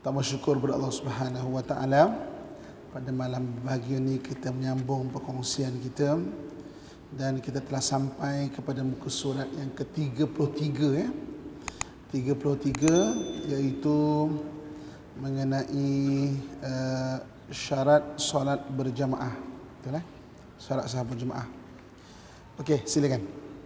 Pertama syukur kepada Allah Subhanahu wa taala. Pada malam bahagia ni kita menyambung perkongsian kita dan kita telah sampai kepada muka surat yang ke-33 ya. 33 iaitu mengenai syarat solat berjamaah. Betul Syarat sah berjamaah. Okey, silakan.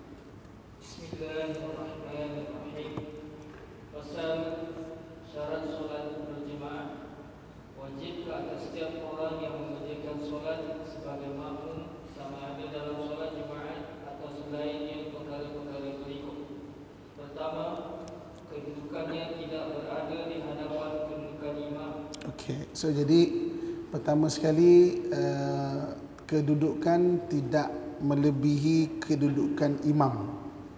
Bismillahirrahmanirrahim. Pasal syarat solat berjamaah. Wajib ke atas setiap orang yang mengerjakan solat sebagai makmum sama ada dalam solat jemaah atau selainnya perkara-perkara berikut. Pertama, kedudukannya tidak berada di hadapan kedudukan imam. Okey, so jadi pertama sekali kedudukan tidak melebihi kedudukan imam.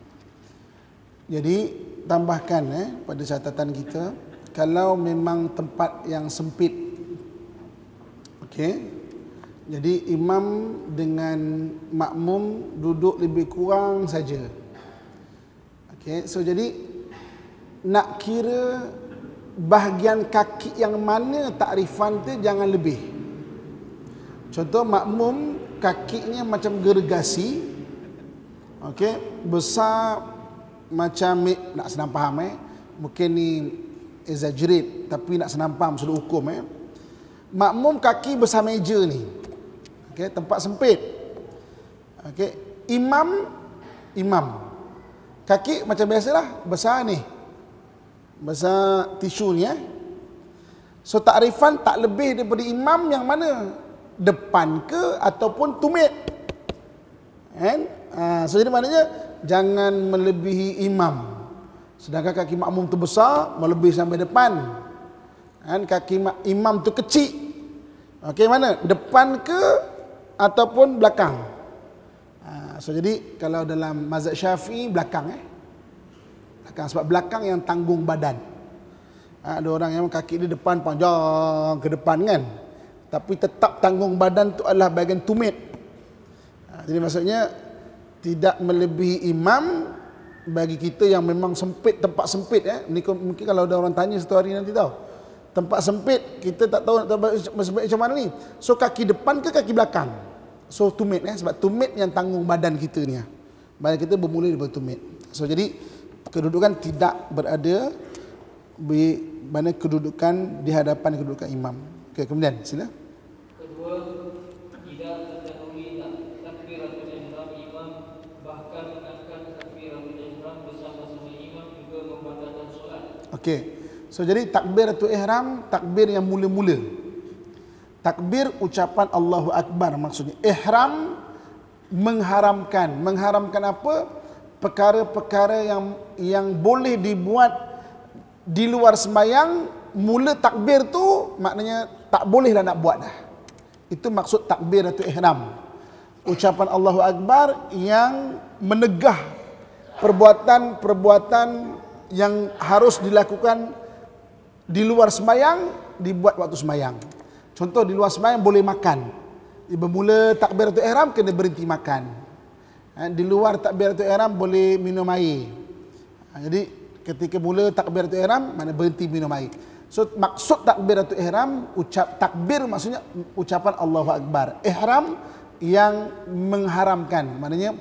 Jadi tambahkan pada catatan kita, kalau memang tempat yang sempit, okey, jadi imam dengan makmum duduk lebih kurang saja. Okey, so jadi nak kira bahagian kaki yang mana takrifan tu jangan lebih. Contoh makmum kakinya macam gergasi, okey, besar macam nak senang faham mungkin ni exaggerate tapi nak senang faham sudah hukum makmum kaki besar meja ni, okey, tempat sempit, okey, imam kaki macam biasalah besar ni, besar tisu ni so takrifan tak lebih daripada imam yang mana, depan ke ataupun tumit kan. So jadi maknanya jangan melebihi imam, sedangkan kaki makmum tu besar melebihi sampai depan kan, kaki imam tu kecil, okey, mana depan ke ataupun belakang. So jadi kalau dalam mazhab Syafi'i belakang belakang, sebab belakang yang tanggung badan. Ada orang yang kaki di depan panjang ke depan kan, tapi tetap tanggung badan tu adalah bahagian tumit. Jadi maksudnya tidak melebihi imam bagi kita yang memang sempit, tempat sempit ni mungkin kalau ada orang tanya satu hari nanti tahu. Tempat sempit kita tak tahu nak sempit macam mana ni. So kaki depan ke kaki belakang? So tumit sebab tumit yang tanggung badan kita ni. Badan kita bermula daripada tumit. So jadi kedudukan tidak berada di mana kedudukan di hadapan kedudukan imam. Okey, kemudian sila. Kedua, tidak terdahului takbiratul ihram imam, bahkan menangkan takbiratul ihram bersama-sama imam juga membatalkan solat. Okey. So jadi takbiratul ihram takbir yang mula-mula. Takbir ucapan Allahu Akbar maksudnya. Ihram mengharamkan. Mengharamkan apa? Perkara-perkara yang boleh dibuat di luar sembahyang. Mula takbir tu maknanya tak boleh dah nak buat dah. Itu maksud takbiratul ihram. Ucapan Allahu Akbar yang menegah perbuatan-perbuatan yang harus dilakukan di luar sembahyang dibuat waktu sembahyang. Contoh di luar sembahyang boleh makan. Bermula takbiratul ihram kena berhenti makan. Di luar takbiratul ihram boleh minum air. Jadi ketika mula takbiratul ihram mana berhenti minum air. So maksud takbiratul ihram takbir maksudnya ucapan Allahu Akbar. Ihram yang mengharamkan, maknanya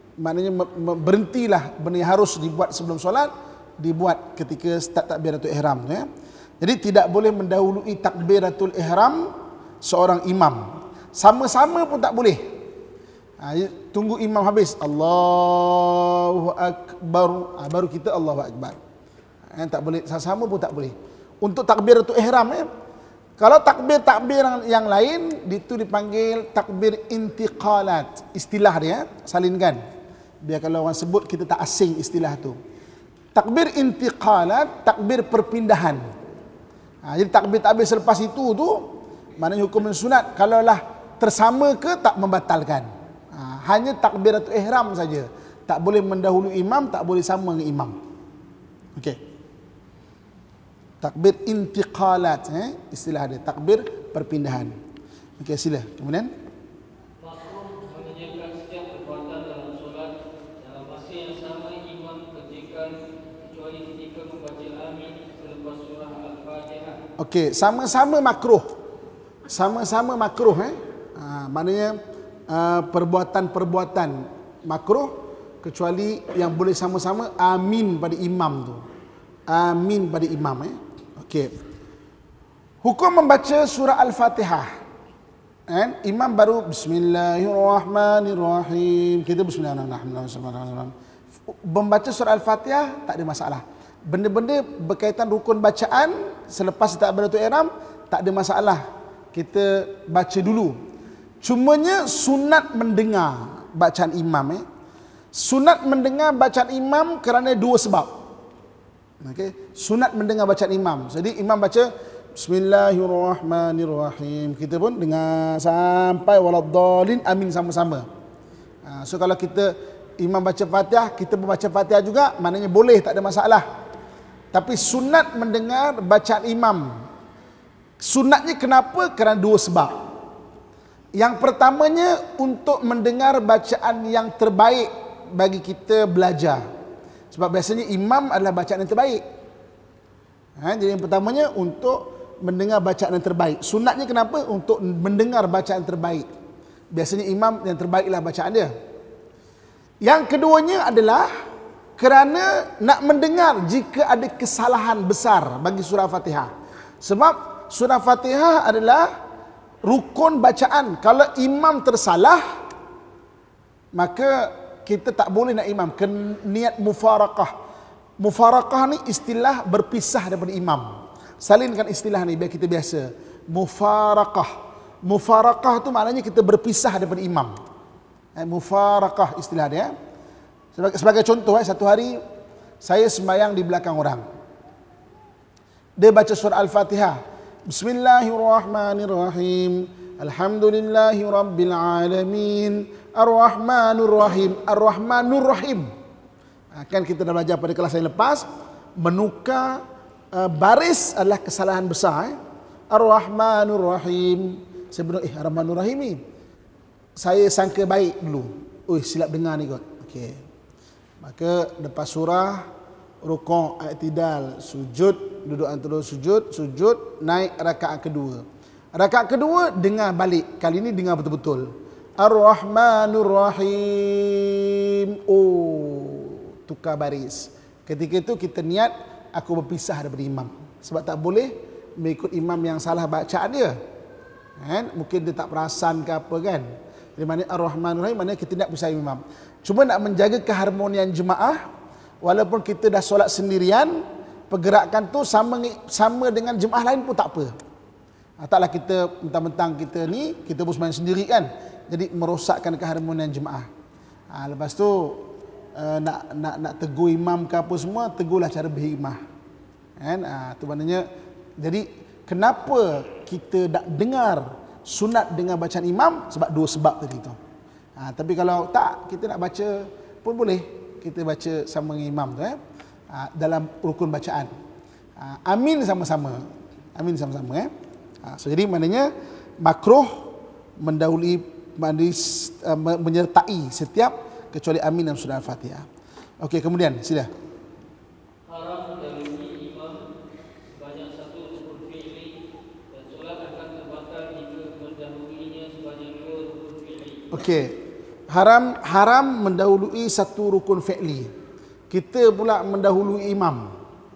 berhentilah benda yang harus dibuat sebelum solat dibuat ketika start takbiratul ihram Jadi tidak boleh mendahului takbiratul ihram seorang imam. Sama-sama pun tak boleh. Tunggu imam habis Allahu Akbar baru kita Allahu Akbar. Tak boleh, sama-sama pun tak boleh. Untuk takbiratul ihram kalau takbir yang lain itu dipanggil takbir intiqalat. Istilah dia salinkan. Biar kalau orang sebut kita tak asing istilah tu. Takbir intiqalat, takbir perpindahan. Jadi takbir selepas itu tu maknanya hukum sunat. Kalaulah tersama ke tak membatalkan. Hanya takbiratul ihram saja. Tak boleh mendahului imam, tak boleh sama dengan imam. Okey. Takbir intiqalat istilah dia, takbir perpindahan. Okey, sila. Kemudian Makmum mengerjakan setiap perbuatan dalam solat dalam masa yang sama imam kerjakan kecuali kecuali ketika membaca amin selepas surah Al-Fatihah. Okey, sama-sama makruh. Sama-sama makruh maknanya perbuatan-perbuatan makruh kecuali yang boleh sama-sama amin pada imam tu. Amin pada imam Okey. Hukum membaca surah Al-Fatihah. Imam baru bismillahirrahmanirrahim. Kita bismillahirrahmanirrahim. Membaca surah Al-Fatihah tak ada masalah. Benda-benda berkaitan rukun bacaan selepas takbiratul ihram tak ada masalah. Kita baca dulu. Cumanya sunat mendengar bacaan imam Sunat mendengar bacaan imam kerana dua sebab. Okey, sunat mendengar bacaan imam. Jadi imam baca Bismillahirrahmanirrahim. Kita pun dengar sampai waladdallin, amin sama-sama. So kalau kita imam baca Fatihah, kita pun baca Fatihah juga, maknanya boleh, tak ada masalah. Tapi sunat mendengar bacaan imam. Sunatnya kenapa? Kerana dua sebab. Yang pertamanya untuk mendengar bacaan yang terbaik bagi kita belajar. Sebab biasanya imam adalah bacaan yang terbaik. Jadi yang pertamanya untuk mendengar bacaan yang terbaik. Sunatnya kenapa? Untuk mendengar bacaan terbaik. Biasanya imam yang terbaiklah bacaan dia. Yang keduanya adalah kerana nak mendengar jika ada kesalahan besar bagi surah Fatihah. Sebab surah Fatihah adalah rukun bacaan. Kalau imam tersalah, maka kita tak boleh nak imam. Niat mufaraqah. Mufaraqah ni istilah berpisah daripada imam. Salinkan istilah ni biar kita biasa. Mufaraqah. Mufaraqah tu maknanya kita berpisah daripada imam. Mufaraqah istilah dia. Sebagai contoh, satu hari saya sembahyang di belakang orang. Dia baca surah Al-Fatihah. Bismillahirrahmanirrahim. Alhamdulillahi rabbil alamin. Ar-Rahmanur Rahim. Ar-Rahmanur Rahim. Kan kita dah belajar pada kelas yang lepas, menukar baris adalah kesalahan besar. Ar-Rahmanur Rahim. Saya bilang, Ar-Rahmanur Rahim ni saya sangka baik dulu. Silap dengar ni kot. Okey. Maka lepas surah, rukuk, i'tidal, sujud, duduk antara sujud, naik rakaat kedua. Rakaat kedua dengar balik. Kali ni dengar betul-betul. Ar-Rahmanur Rahim. Tukar baris. Ketika itu kita niat aku berpisah daripada imam. Sebab tak boleh mengikut imam yang salah bacaan dia. Mungkin dia tak perasan ke apa kan. Jadi maknanya Ar-Rahmanur Rahim, maknanya kita nak pisah imam. Cuma nak menjaga keharmonian jemaah, walaupun kita dah solat sendirian, pergerakan tu sama dengan jemaah lain pun tak apa. Taklah kita mentang-mentang kita ni, kita pun sembahyang sendiri kan. Jadi merosakkan keharmonian jemaah. Lepas tu nak tegur imam ke apa semua, tegurlah cara berhikmah. Tu maknanya, jadi kenapa kita nak dengar sunat dengan bacaan imam? Sebab dua sebab tadi tu. Tapi kalau tak, kita nak baca pun boleh. Kita baca sama dengan imam tu dalam rukun bacaan. Amin sama-sama. Amin sama-sama So jadi maknanya makruh mendahului, menyertai setiap kecuali amin dalam surah Al-Fatihah. Okey, kemudian sila. Haram mendahului imam sebanyak satu rukun fi'li dan solat akan terbatal jika mendahuluinya sebanyak dua rukun fi'li. Okey. Haram mendahului satu rukun fi'li. Kita pula mendahului imam.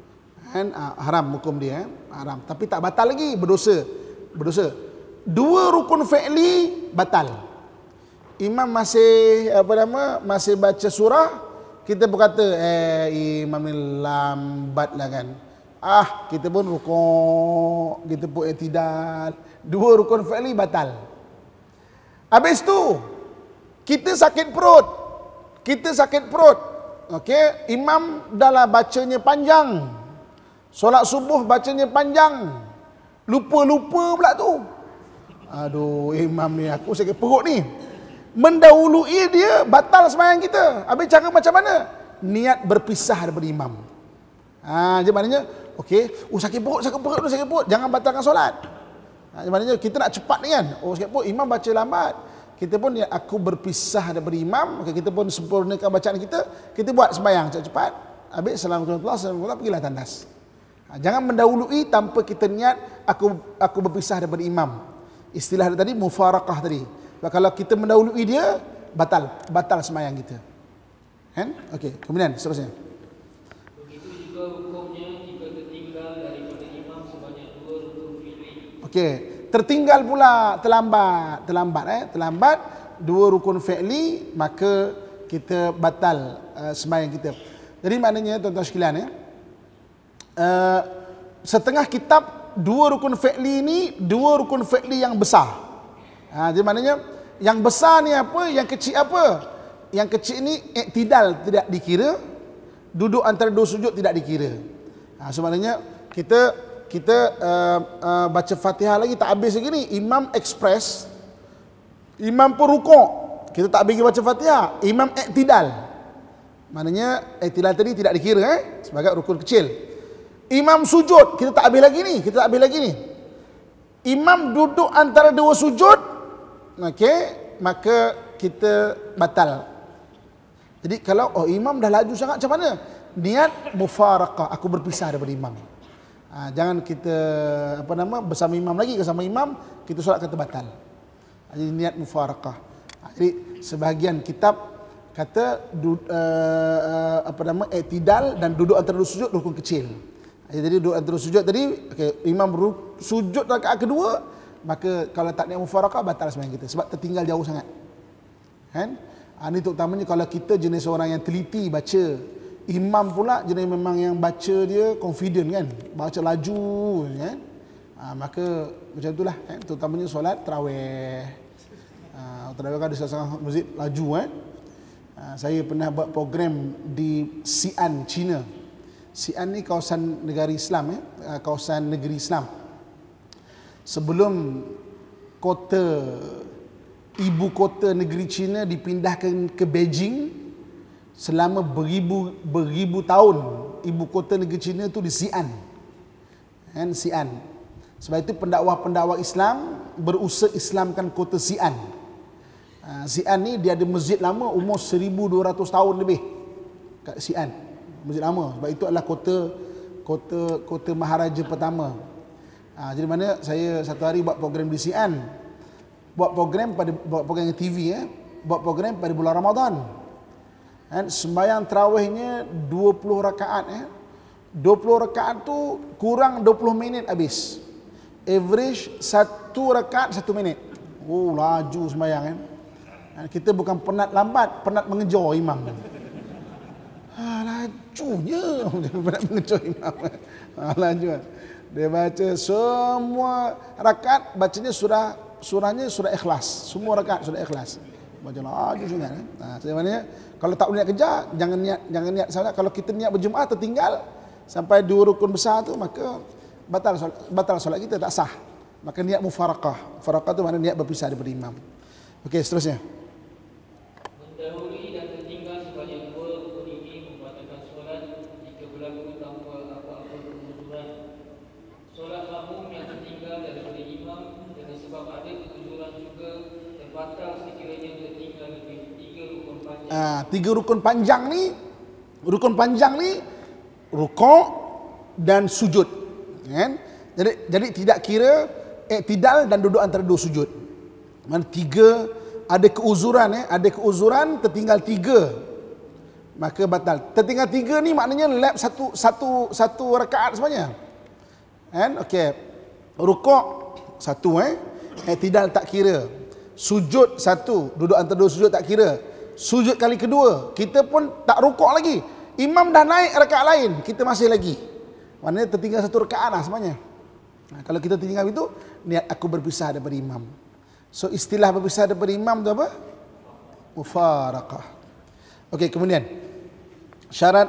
Haram hukum dia, haram. Tapi tak batal lagi, berdosa. Dua rukun fi'li batal. Imam masih masih baca surah, kita berkata imam ni lambatlah kan. Kita pun rukuk, kita pun i'tidal. Dua rukun fi'li batal. Habis tu kita sakit perut. Okey, imam dah bacanya panjang. Solat subuh bacanya panjang. Lupa pula tu. Aduh, imam ni aku sakit perut ni. Mendahului dia batal sembahyang kita. Habis cara macam mana? Niat berpisah daripada imam. Jadi maknanya okey, sakit perut. Jangan batalkan solat. Maknanya kita nak cepat ni kan. Sakit perut, imam baca lambat. Kita pun aku berpisah daripada imam, kita pun sempurnakan bacaan kita buat sembahyang cepat-cepat. habis Assalamualaikum pergilah tandas. Jangan mendahului tanpa kita niat aku berpisah daripada imam. Istilah tadi mufaraqah tadi. Kalau kita mendahului dia, batal sembahyang kita. Kan? Okey, kemudian seterusnya. Begitu juga hukumnya jika tertinggal daripada imam sebanyak 2 rukun fi'li. Okey, tertinggal pula terlambat 2 rukun fi'li, maka kita batal sembahyang kita. Jadi maknanya tuan-tuan sekalian setengah kitab 2 rukun fi'li ni 2 rukun fi'li yang besar. Jadi maknanya yang besar ni apa, yang kecil apa? Yang kecil ni iktidal tidak dikira, duduk antara 2 sujud tidak dikira. So maknanya kita baca Fatihah lagi tak habis lagi ni, imam express, imam pun rukuk, kita tak habis baca Fatihah, imam iktidal. Maknanya iktidal tadi tidak dikira sebagai rukun kecil. Imam sujud, kita tak habis lagi ni. Imam duduk antara 2 sujud, okey, maka kita batal. Jadi kalau imam dah laju sangat macam mana? Niat mufaraqah, aku berpisah daripada imam. Jangan kita bersama imam lagi, bersama imam kita solat kata batal. Jadi niat mufaraqah. Jadi sebahagian kitab kata i'tidal dan duduk antara 2 sujud rukun kecil. Jadi duduk antara 2 sujud tadi, imam sujud rakaat kedua, maka kalau tak niat mufaraqah batal sembahyang kita sebab tertinggal jauh sangat. Kan? Ini terutamanya kalau kita jenis orang yang teliti baca. Imam pula jenis memang yang baca dia confident kan, baca laju kan. Maka macam itulah kan, terutamanya solat tarawih. Tarawih kan ada salah masjid laju saya pernah buat program di Xi'an, China. Xi'an ni kawasan negara Islam kawasan negeri Islam. Sebelum ibu kota negeri China dipindahkan ke Beijing, selama beribu tahun ibu kota negeri China tu di Xi'an. Kan, Xi'an. Sebab itu pendakwah-pendakwah Islam berusaha Islamkan kota Xi'an. Xi'an ni dia ada masjid lama umur 1200 tahun lebih kat Xi'an. Masjid lama sebab itu adalah kota maharaja pertama. Jadi mana saya satu hari buat program di Xi'an. Buat program TV buat program pada bulan Ramadan. Sembahyang tarawihnya 20 rakaat 20 rakaat tu kurang 20 minit habis. Average 1 rakaat 1 minit. Oh, laju sembahyang Kita bukan penat lambat, penat mengejar imam. Lajunya penat mengejar imam. Laju. Dia baca semua rakaat, bacanya surahnya surah Ikhlas. Semua rakaat surah Ikhlas. Baca laju sangat. Sebenarnya kalau tak boleh nak kejar, jangan niat solat. Kalau kita niat berjemaah tertinggal sampai 2 rukun besar tu, maka batal solat kita, tak sah. Maka niat mufaraqah. Mufaraqah tu maknanya niat berpisah daripada imam. Okey, seterusnya. Mendahului dan tertinggal sebanyak 2 rukun ini membatalkan solat jika berlaku tanpa apa-apa kemuzuran. Solat makmum yang tertinggal daripada imam dengan sebab ada kemuzuran juga terbatal sekiranya tertinggal lebih 3 rukun panjang. 3 rukun panjang ni rukuk dan sujud. Kan? Jadi tidak kira iktidal dan duduk antara 2 sujud. Mana 3 ada keuzuran tertinggal 3 maka batal. Tertinggal 3 ni maknanya lap satu rakaat semuanya. Kan? Okey. Rukuk 1 iktidal tak kira. Sujud 1, duduk antara 2 sujud tak kira. Sujud kali kedua, kita pun tak rukuk lagi. Imam dah naik rakaat lain, kita masih lagi. Maknanya tertinggal 1 rakaat lah semuanya. Kalau kita tinggal itu, niat aku berpisah daripada imam. So istilah berpisah daripada imam tu apa? Mufaraqah. Okey, kemudian syarat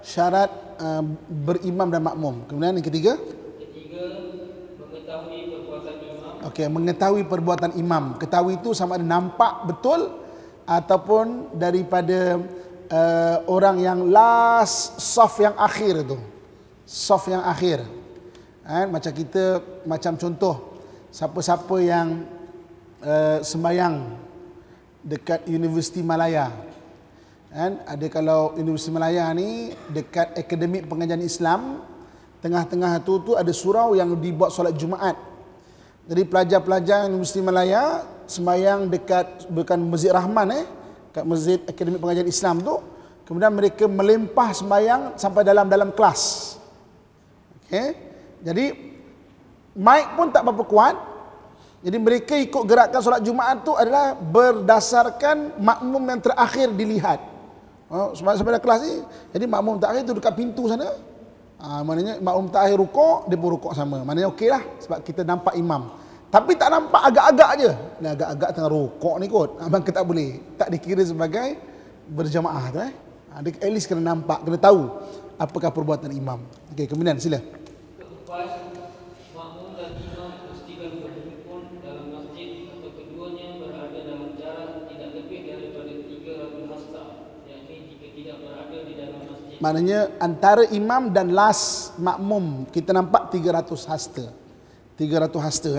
berimam dan makmum. Kemudian yang ketiga, mengetahui perbuatan imam. Okey, mengetahui perbuatan imam. Ketahui itu sama ada nampak betul ataupun daripada orang yang last saf yang akhir tu. Saf yang akhir. Macam contoh, siapa-siapa yang sembahyang dekat Universiti Malaya. Kan? Ada kalau Universiti Malaya ni dekat Akademik Pengajian Islam, tengah-tengah tu ada surau yang dibuat solat Jumaat. Jadi pelajar-pelajar Universiti Malaya sembahyang dekat bukan Masjid Rahman kat Masjid Akademik Pengajian Islam tu, kemudian mereka melempah sembahyang sampai dalam kelas. Okey. Jadi mic pun tak berapa kuat. Jadi mereka ikut gerakan solat Jumaat tu adalah berdasarkan makmum yang terakhir dilihat. Sampai dalam kelas ni, jadi makmum terakhir tu dekat pintu sana. Maknanya makmum terakhir rukuk, dia pun rukuk sama. Maknanya okey lah sebab kita nampak imam. Tapi tak nampak agak-agak je. Ni agak-agak tengah rukuk ni kot. Maka tak boleh. Tak dikira sebagai berjamaah tu Dia at least kena nampak, kena tahu apakah perbuatan imam. Okey, kemudian sila. Keempat, makmum dan imam mesti berhimpun dalam masjid atau keduanya berada dalam jarak tidak lebih daripada 300 hasta, yakni jika tidak berada di dalam masjid. Maknanya antara imam dan last makmum kita nampak 300 hasta. 300 hasta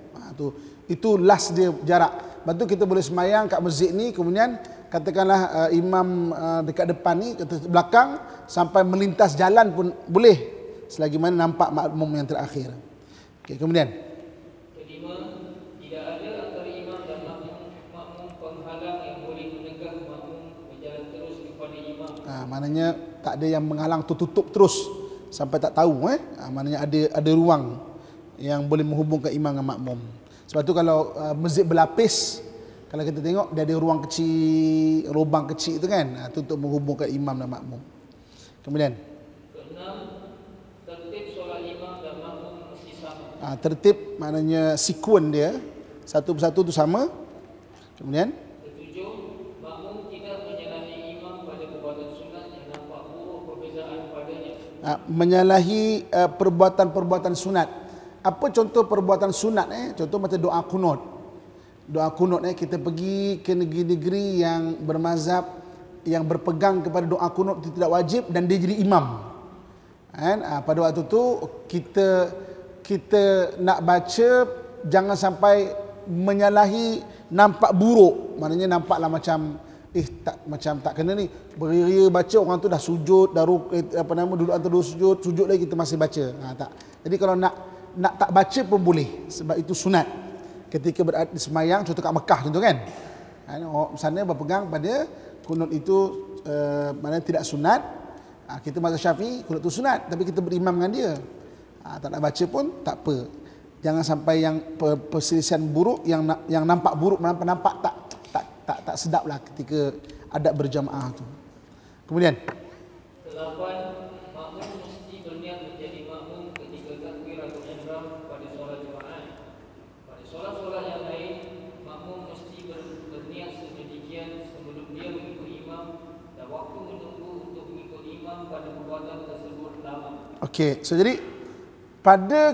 itu last dia jarak. Lepas tu kita boleh semayang kat masjid ni, kemudian katakanlah imam dekat depan ni, kata belakang sampai melintas jalan pun boleh selagi mana nampak makmum yang terakhir. Okey, kemudian Kelima, tidak ada antara imam dan makmum penghalang yang boleh menegah makmum berjalan terus kepada imam. Maknanya tak ada yang menghalang tu, tutup terus sampai tak tahu maknanya ada ruang yang boleh menghubungkan imam dengan makmum. Sebab tu kalau masjid berlapis, kalau kita tengok dia ada ruang kecil, lubang kecil tu kan, tu untuk menghubungkan imam dan makmum. Kemudian Keenam, tertib solat imam dan makmum mesti sama. Tertib maknanya sekuen dia satu persatu tu sama. Kemudian Ketujuh, makmum tidak menyalahi imam pada perbuatan sunat yang nampak buruk perbezaan padanya. menyalahi perbuatan-perbuatan sunat. Apa contoh perbuatan sunat Contoh macam doa kunut. Doa kunut kita pergi ke negeri-negeri yang bermazhab, yang berpegang kepada doa kunut itu tidak wajib dan dia jadi imam. Kan? Pada waktu tu kita nak baca jangan sampai menyalahi nampak buruk. Maknanya nampaklah macam tak kena ni. Beria baca orang tu dah sujud, dah duduk antara dua sujud lagi kita masih baca. Tak. Jadi kalau nak tak baca pun boleh sebab itu sunat. Ketika berada di semayang, contoh kat Mekah contoh kan. Sana berpegang pada kunut itu maknanya tidak sunat. Kita mazhab Syafi'i kunut itu sunat, tapi kita berimam dengan dia. Tak nak baca pun tak apa. Jangan sampai yang perselisihan buruk yang nampak buruk, nampak tak sedap lah ketika adab berjamaah tu. Kemudian 8. Makmum mesti berniat menjadi makmum ketika takbiratul ihram pada solat Jumaat. Pada solat-solat yang lain, makmum mesti berniat sedemikian sebelum dia mengikut imam dan waktu menunggu untuk mengikut imam pada perbuatan tersebut lama. okey, so jadi pada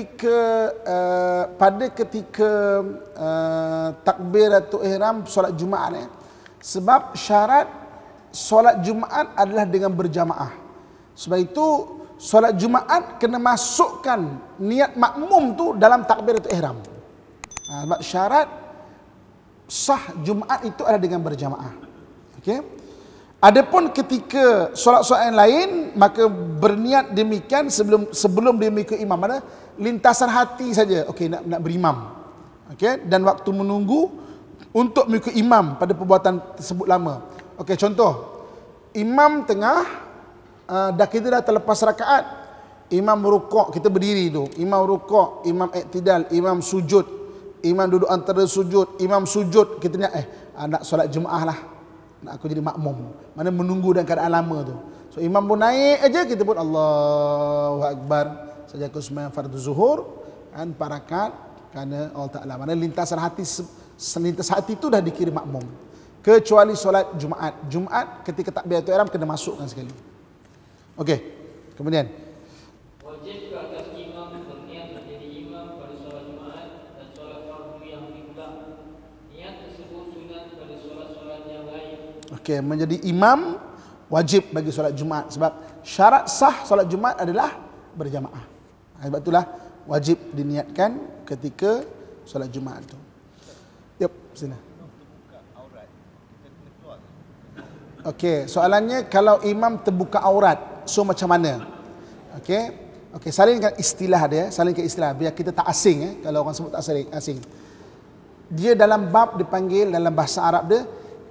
ketika takbiratul ihram solat Jumaat sebab syarat solat Jumaat adalah dengan berjamaah. Sebab itu solat Jumaat kena masukkan niat makmum tu dalam takbiratul ihram. Sebab syarat sah Jumaat itu adalah dengan berjamaah. Okey. Adapun ketika solat-solat yang lain, maka berniat demikian sebelum dia mengikut imam. Mana lintasan hati saja, okey nak berimam. Okey, dan waktu menunggu untuk mengikut imam pada perbuatan tersebut lama. Okey, contoh imam tengah kita dah terlepas rakaat, imam rukuk, kita berdiri tu, imam rukuk, imam iktidal, imam sujud, imam duduk antara sujud, imam sujud, kita niat nak solat Jumaat lah, nak aku jadi makmum. Mana menunggu dan keadaan lama tu. So imam pun naik aja, kita pun Allahu Akbar. Saja aku sembahyang fardu zuhur kan 4 rakaat kerana Allah Taala. Mana lintasan hati tu dah dikira makmum. Kecuali solat Jumaat. Jumaat ketika takbiratul ihram kena masukkan sekali. Okey. Kemudian Wajib ke atas imam berniat menjadi imam pada solat Jumaat dan solat fardu yang diulang. Niat tersebut sunat pada solat-solat yang lain. okey, menjadi imam wajib bagi solat Jumaat sebab syarat sah solat Jumaat adalah berjamaah. Sebab itulah wajib diniatkan ketika solat Jumaat tu. Yep, sila. Okey, soalannya kalau imam terbuka aurat, so macam mana? Okey. Okey, salinkan istilah dia, salinkan istilah biar kita tak asing kalau orang sebut tak asing. Dia dalam bab dipanggil dalam bahasa Arab dia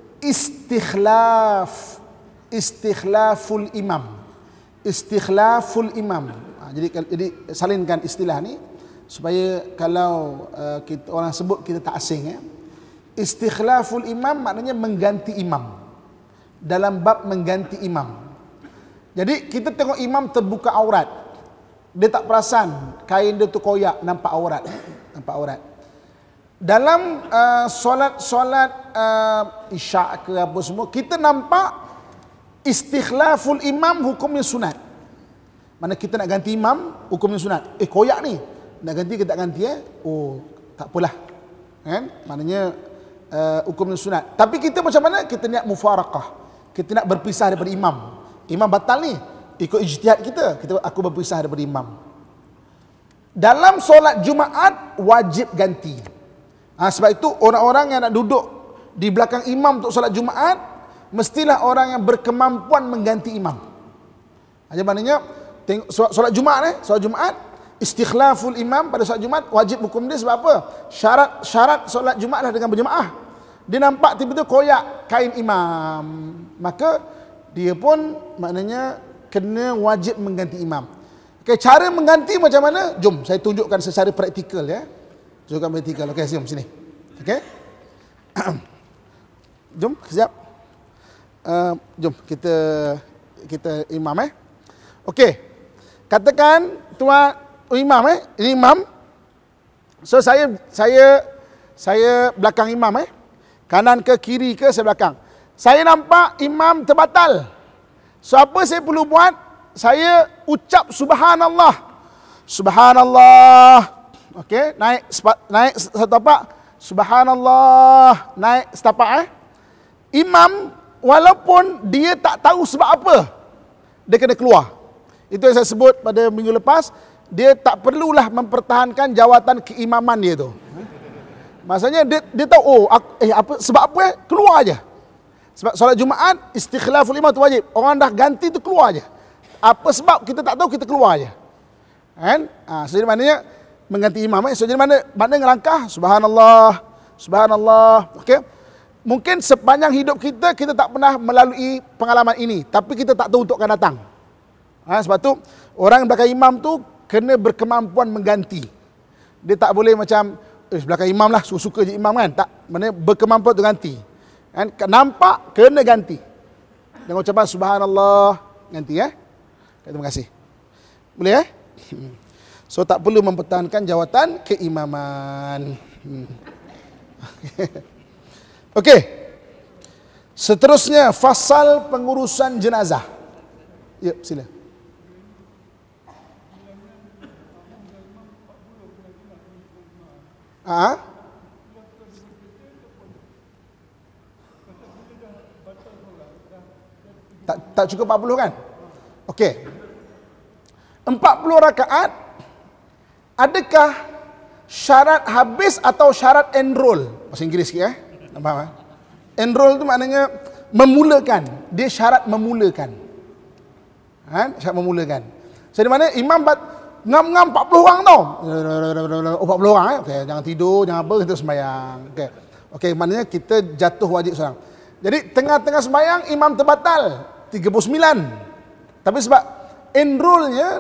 istikhlaful imam. Istikhlaful imam. Jadi salinkan istilah ni supaya kalau orang sebut kita tak asing. Istikhlaful imam maknanya mengganti imam. Dalam bab mengganti imam. Jadi kita tengok imam terbuka aurat. Dia tak perasan kain dia tu koyak nampak aurat. Nampak aurat. Dalam solat isyak ke apa semua, kita nampak istikhlaful imam hukumnya sunat. Mana kita nak ganti imam, hukumnya sunat. Koyak ni, nak ganti ke tak ganti Oh, tak apalah. Kan? Maknanya hukumnya sunat. Tapi kita macam mana? Kita niat mufaraqah. Kita nak berpisah daripada imam. Imam batal ni, ikut ijtihad kita. Aku berpisah daripada imam. Dalam solat Jumaat wajib ganti. Sebab itu orang-orang yang nak duduk di belakang imam untuk solat Jumaat mestilah orang yang berkemampuan mengganti imam. Jadi maknanya solat Jumaat solat Jumaat istikhlaful imam pada solat Jumaat wajib hukum dia sebab apa? Syarat solat Jumaat lah dengan berjemaah. Dia nampak tiba-tiba koyak kain imam, maka dia pun maknanya kena wajib mengganti imam. Okay, cara mengganti macam mana? Jom saya tunjukkan secara praktikal Tunjukkan praktikal. Okey, jom sini. Okey. Jom, siap. Jom kita imam Okey. Katakan tuan imam ini imam. So saya belakang imam Kanan ke kiri ke saya belakang. Saya nampak imam terbatal. So apa saya perlu buat? Saya ucap subhanallah. Subhanallah. Okey, naik satu tapak. Subhanallah, naik setapak Imam walaupun dia tak tahu sebab apa, dia kena keluar. Itu yang saya sebut pada minggu lepas, dia tak perlulah mempertahankan jawatan keimaman dia tu. Maksudnya dia tahu apa sebab apa keluar aja. Sebab solat Jumaat istikhlaful imam tu wajib. Orang dah ganti tu keluar aja. Apa sebab kita tak tahu, kita keluar aja. Kan? So jadi maknanya mengganti imam so jadi mana ngelangkah subhanallah, subhanallah. Okey. Mungkin sepanjang hidup kita tak pernah melalui pengalaman ini, tapi kita tak tahu untuk akan datang. Sebab tu orang belakang imam tu kena berkemampuan mengganti. Dia tak boleh macam belakang imam lah, suka je imam kan. Tak, maknanya berkemampuan untuk ganti. Kan? Nampak, kena ganti. Dengan ucapan subhanallah, ganti Terima kasih. Boleh So tak perlu mempertahankan jawatan keimaman. Okey. Seterusnya fasal pengurusan jenazah. Ya, sila. Tak cukup 40 kan? Okey. 40 rakaat, adakah syarat habis atau syarat enroll? Bahasa Inggeris sikit Faham Enroll tu maknanya memulakan. Dia syarat memulakan. Syarat memulakan. So di mana imam ngam-ngam 40 orang tau. 40 orang Okey, jangan tidur, jangan apa, kita sembahyang. Okey, maknanya kita jatuh wajib seorang. Jadi tengah-tengah sembahyang imam terbatal 39. Tapi sebab enrollnya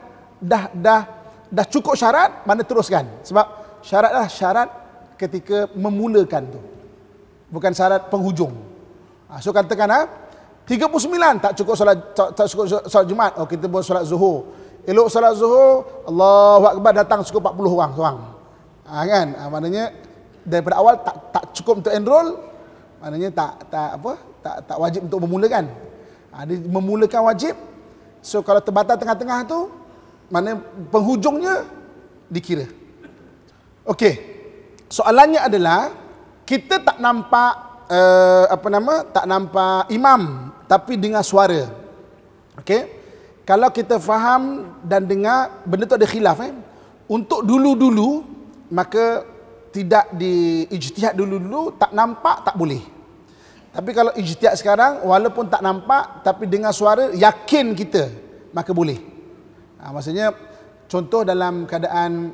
dah cukup syarat, mana teruskan. Sebab syarat ketika memulakan tu, bukan syarat penghujung. So katakan 39 tak cukup solat Jumaat. Kita buat solat Zuhur. Elok solat Zuhur, Allahu Akbar, datang cukup 40 orang seorang. Kan? Maknanya daripada awal tak cukup untuk enroll, maknanya tak wajib untuk memulakan. Dia memulakan wajib. So kalau terbatal tengah-tengah tu, mana penghujungnya dikira. Okey. Soalannya adalah kita tak nampak tak nampak imam tapi dengar suara. Okey. Kalau kita faham dan dengar, benda tu ada khilaf Untuk dulu-dulu maka tidak di ijtihad dulu-dulu, tak nampak tak boleh. Tapi kalau ijtihad sekarang, walaupun tak nampak, tapi dengar suara, yakin kita, maka boleh. Maksudnya, contoh dalam keadaan,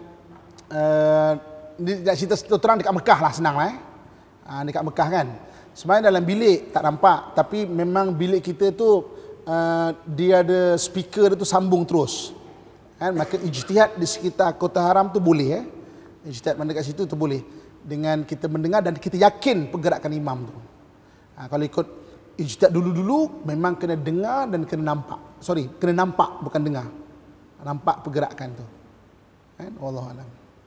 nak cerita terang dekat Mekah lah, senang lah. Dekat Mekah kan. Sebenarnya dalam bilik, tak nampak. Tapi memang bilik kita tu, dia ada speaker tu sambung terus. Kan? Maka ijtihad di sekitar Kota Haram tu boleh. Ijtihad mana kat situ tu boleh. Dengan kita mendengar dan kita yakin pergerakan imam tu. Kalau ikut ijtihad dulu-dulu, memang kena dengar dan kena nampak. Kena nampak, bukan dengar. Nampak pergerakan tu. Kan? Wallahualam.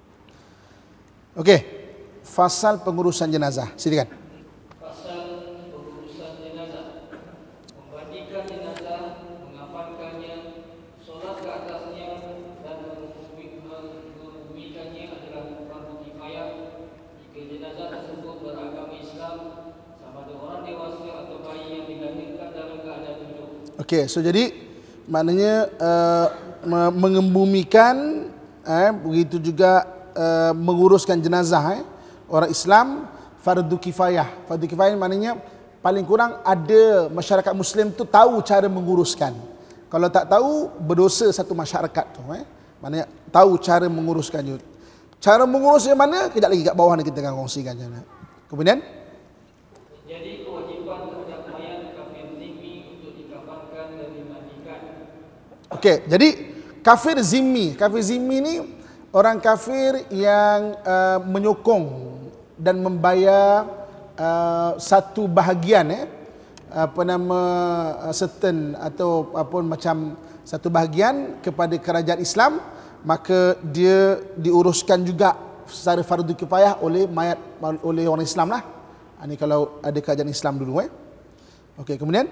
Okey. Fasal pengurusan jenazah. Silakan. Fasal pengurusan jenazah. Memandikan jenazah, mengafankannya, solat ke atasnya dan mengumikannya adalah fardu kifayah jika jenazah tersebut beragama Islam, sama ada orang dewasa atau bayi yang dilahirkan dalam keadaan hidup. Okey, so jadi maknanya mengembumikan, begitu juga menguruskan jenazah orang Islam fardu kifayah. Fardu kifayah maknanya paling kurang ada masyarakat Muslim tu tahu cara menguruskan. Kalau tak tahu, berdosa satu masyarakat tu. Maknanya tahu cara menguruskannya. Cara mengurusnya mana? Kejap lagi kat bawah ni kita akan kongsikan. Kemudian jadi kewajipan terhadap mayat kafir zimmi untuk dikafankan dan dimandikan. okey, jadi kafir zimmi. Kafir zimmi ni orang kafir yang menyokong dan membayar satu bahagian certain atau apapun macam satu bahagian kepada kerajaan Islam, maka dia diuruskan juga secara fardu kifayah oleh orang Islam lah. Ini kalau ada kerajaan Islam dulu. Okey, kemudian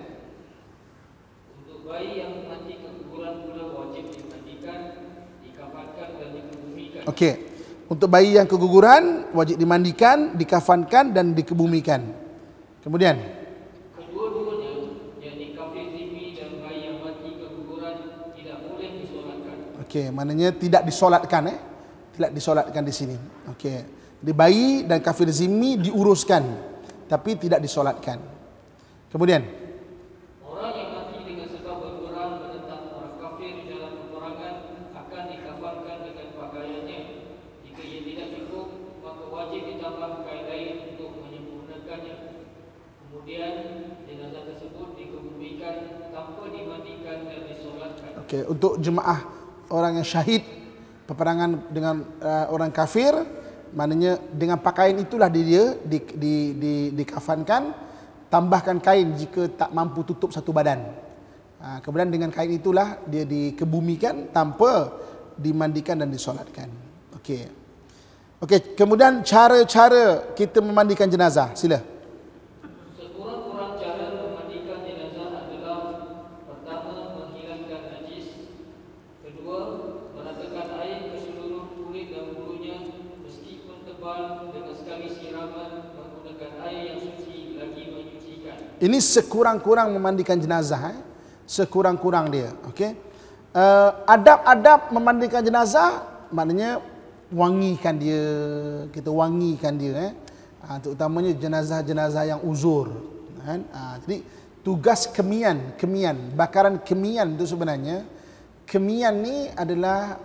Untuk bayi yang mati keguguran pula wajib dimandikan, dikafankan dan dikebumikan. okey, untuk bayi yang keguguran wajib dimandikan, dikafankan dan dikebumikan. Kemudian Kedua-duanya, yakni kafir zimmi dan bayi yang mati keguguran, tidak boleh disolatkan. okey, maknanya tidak disolatkan. Tidak disolatkan di sini. Okey, di bayi dan kafir zimmi diuruskan tapi tidak disolatkan. Kemudian Orang yang mati dengan sebab berperang menentang orang kafir di dalam peperangan akan dikafankan dengan pakaiannya. Jika ia tidak cukup, maka wajib ditambah kain lain untuk menyempurnakannya. Kemudian jenazah tersebut dikebumikan tanpa dimandikan dan disolatkan. okey, untuk jemaah orang yang syahid peperangan dengan orang kafir, maknanya dengan pakaian itulah dia dikafankan, tambahkan kain jika tak mampu tutup satu badan. Kemudian dengan kain itulah dia dikebumikan tanpa dimandikan dan disolatkan. Okey. Okey, kemudian cara-cara kita memandikan jenazah. Sila. Sekurang-kurang cara memandikan jenazah adalah: pertama, menghilangkan najis; kedua, meratakan air ke seluruh kulit dan bulunya meskipun tebal dengan sekali siraman menggunakan air yang suci lagi menyucikan. Ini sekurang-kurang memandikan jenazah. Sekurang-kurang dia. Okey. Adab-adab memandikan jenazah maknanya wangikan dia. Kita wangikan dia. Terutamanya jenazah-jenazah yang uzur. Kan? Jadi tugas kemian, bakaran kemian itu sebenarnya, kemian ni adalah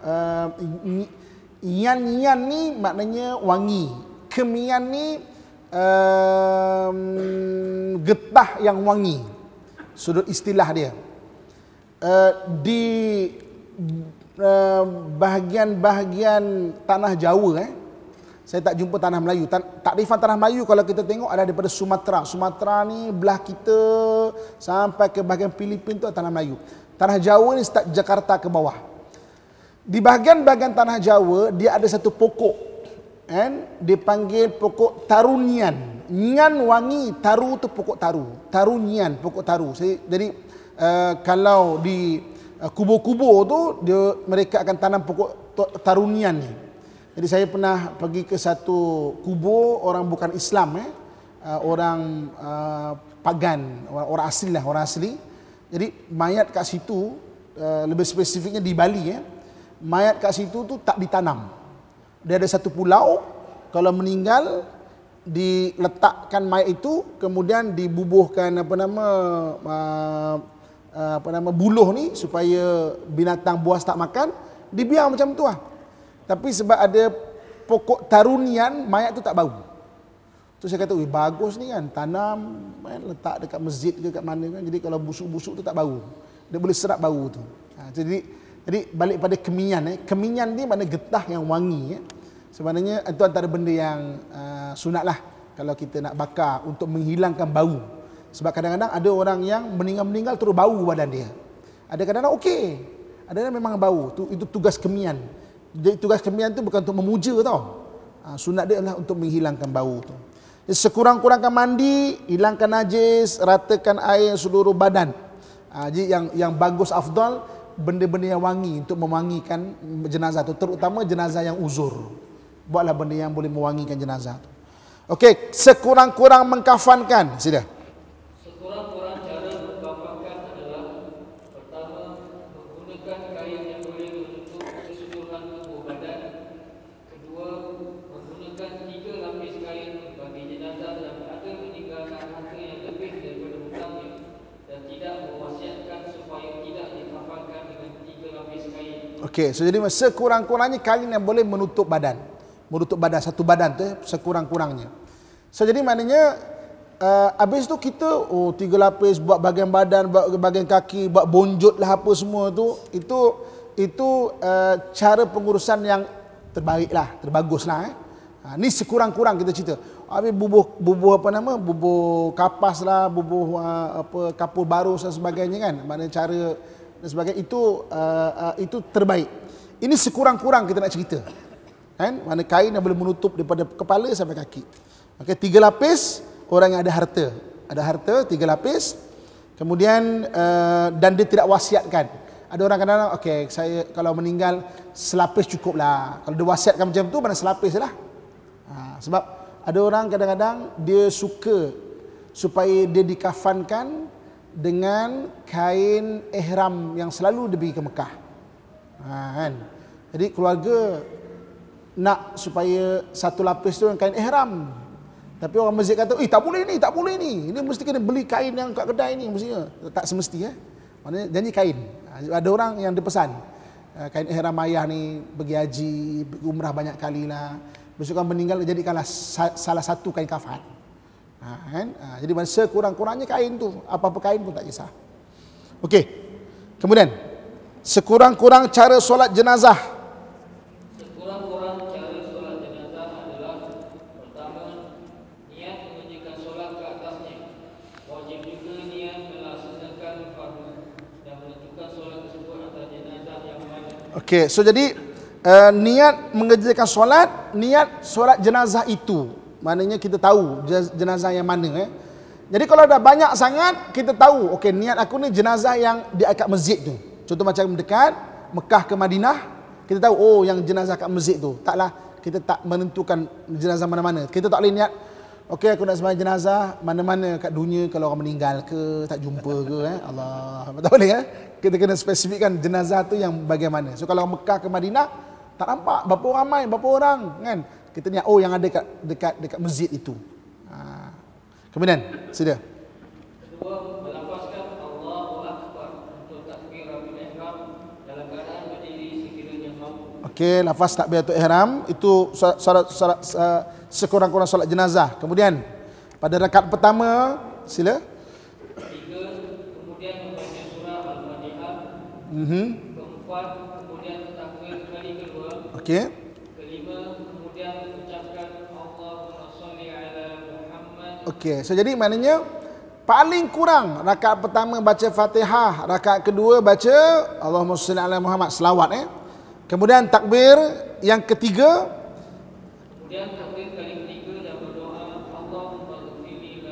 ian ni maknanya wangi. Kemian ni getah yang wangi. Sudut istilah dia. Di bahagian-bahagian tanah Jawa, saya tak jumpa tanah Melayu. Takrifan tanah Melayu kalau kita tengok ada daripada Sumatera. Sumatera ni belah kita sampai ke bahagian Filipin tu tanah Melayu. Tanah Jawa ni start Jakarta ke bawah. Di bahagian-bahagian tanah Jawa dia ada satu pokok, dipanggil pokok tarunian. Nian wangi, taru tu pokok taru. Tarunian, pokok taru. Jadi kalau di kubur-kubur tu mereka akan tanam pokok tarunian ni. Jadi saya pernah pergi ke satu kubur orang bukan Islam, orang pagan, orang asli lah, orang asli. Jadi mayat kat situ, lebih spesifiknya di Bali, mayat kat situ tu tak ditanam. Dia ada satu pulau, kalau meninggal diletakkan mayat itu, kemudian dibubuhkan buluh ni supaya binatang buas tak makan, dibiar macam tu lah. Tapi sebab ada pokok tarunian, mayat tu tak bau. Tu saya kata, bagus ni kan, tanam kan, letak dekat masjid ke kat mana kan, jadi kalau busuk-busuk tu tak bau, dia boleh serap bau tu. Jadi balik pada keminyan. Keminyan ni makna getah yang wangi. Sebenarnya itu antara benda yang sunat lah kalau kita nak bakar untuk menghilangkan bau. Sebab kadang-kadang ada orang yang meninggal terus bau badan dia. Ada kadang-kadang okey, ada yang memang bau. Itu tugas keminyan. Jadi tugas keminyan tu bukan untuk memuja tau. Sunat dia adalah untuk menghilangkan bau tu. Sekurang-kurangkan mandi, hilangkan najis, ratakan air seluruh badan. Jadi yang bagus afdal, benda-benda yang wangi untuk mewangikan jenazah tu, terutama jenazah yang uzur. Buatlah benda yang boleh mewangikan jenazah tu. Okey, sekurang-kurang mengkafankan. Sila. Sekurang-kurang cara mengkafankan adalah: pertama, menggunakan kain yang boleh menutup keseluruhan tubuh badan. Kedua, menggunakan 3 lapis kain bagi jenazah yang ada meninggalkan harta yang lebih daripada hutangnya dan tidak mewasiatkan supaya tidak dikafankan dengan 3 lapis kain. Okey, so jadi sekurang-kurangnya kain yang boleh menutup badan. Menutup badan, satu badan tu sekurang-kurangnya. So jadi maknanya habis tu kita 3 lapis buat bahagian badan, buat bahagian kaki, buat bonjot lah apa semua tu, itu cara pengurusan yang terbaik lah, terbagus lah. Ni sekurang-kurang kita cerita. Habis bubuh bubuh kapas lah, bubuh kapur baru dan sebagainya kan. Maknanya cara dan sebagainya itu terbaik. Ini sekurang-kurang kita nak cerita. Kan? Mana kain yang boleh menutup daripada kepala sampai kaki. Okey, 3 lapis orang yang ada harta. Ada harta 3 lapis. Kemudian dan dia tidak wasiatkan. Ada orang kadang-kadang, okey, saya kalau meninggal selapis cukup lah. Kalau dia wasiatkan macam tu, mana selapis lah. Sebab ada orang kadang-kadang dia suka supaya dia dikafankan dengan kain ihram yang selalu dia pergi ke Mekah. Kan? Jadi keluarga nak supaya satu lapis tu yang kain ihram. Tapi orang masjid kata, tak boleh ni. Ini mesti kena beli kain yang kat kedai ni mestinya. Tak semesti Maknanya janji kain. Ada orang yang dipesan kain ihram ayah ni pergi haji, pergi umrah banyak kali lah. Besok kan meninggal jadikanlah salah satu kain kafan. Kan? Jadi sekurang-kurangnya kain tu, apa-apa kain pun tak kisah. Okey. Kemudian sekurang-kurang cara solat jenazah. Sekurang-kurang cara solat jenazah adalah: pertama, niat mengerjakan solat ke atasnya. Wajib juga niat melaksanakan fardu dan menentukan solat tersebut atas jenazah yang mana. Okey, so jadi niat mengerjakan solat, niat solat jenazah itu. Maknanya kita tahu jenazah yang mana. Jadi kalau dah banyak sangat, kita tahu, okey, niat aku ni jenazah yang di dekat masjid tu. Contoh macam dekat Mekah ke Madinah, kita tahu, yang jenazah kat masjid tu. Taklah kita tak menentukan jenazah mana-mana. Kita tak boleh niat, okey, aku nak sembahyang jenazah mana-mana kat dunia, kalau orang meninggal ke, tak jumpa ke, Allah. Tak boleh Kita kena spesifikkan jenazah tu yang bagaimana. So kalau Mekah ke Madinah, tak nampak berapa ramai, berapa orang kan. Kita niat, yang ada dekat masjid itu. Kemudian, sila. Kedua, melafazkan Allahu Akbar untuk takbiratul ihram dalam keadaan berdiri sekiranya mampu. Okey, lafaz takbiratul ihram itu sekurang-kurang solat jenazah. Kemudian pada rakaat pertama, sila. 3, kemudian membaca surah Al-Fatihah. Keempat, kemudian takbir kali kedua. Okey. Kelima, kemudian mengucapkan Allahumma sholli ala Muhammad. Okey, so jadi maknanya paling kurang rakaat pertama baca Fatihah, rakaat kedua baca Allahumma sholli ala Muhammad, selawat Kemudian takbir yang ketiga, kemudian takbir kali ketiga dan berdoa Allahumma ghfir